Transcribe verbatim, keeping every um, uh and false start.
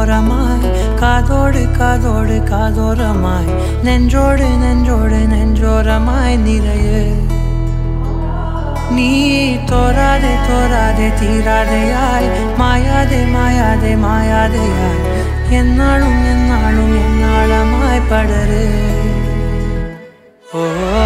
ஓரமாய் காதோடு காதோடு காதோரமாய் நெஞ்சோடு நெஞ்சோடு நெஞ்சோரமாய் நிறைய நீ தோராதே தோராதே தீராதையாய் மாயாதே மாயாதே மாயாதையாய் என்னாலும் என்னாலும் என்னாளமாய் படரு ஓ